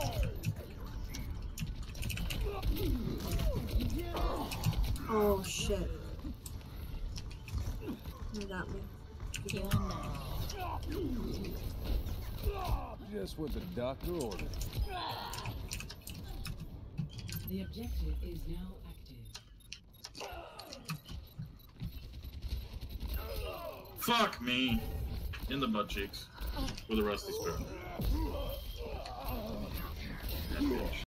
Oh shit. You got me. Just what the doctor ordered. The objective is now active. Fuck me! In the butt cheeks. With a rusty spear. That bitch.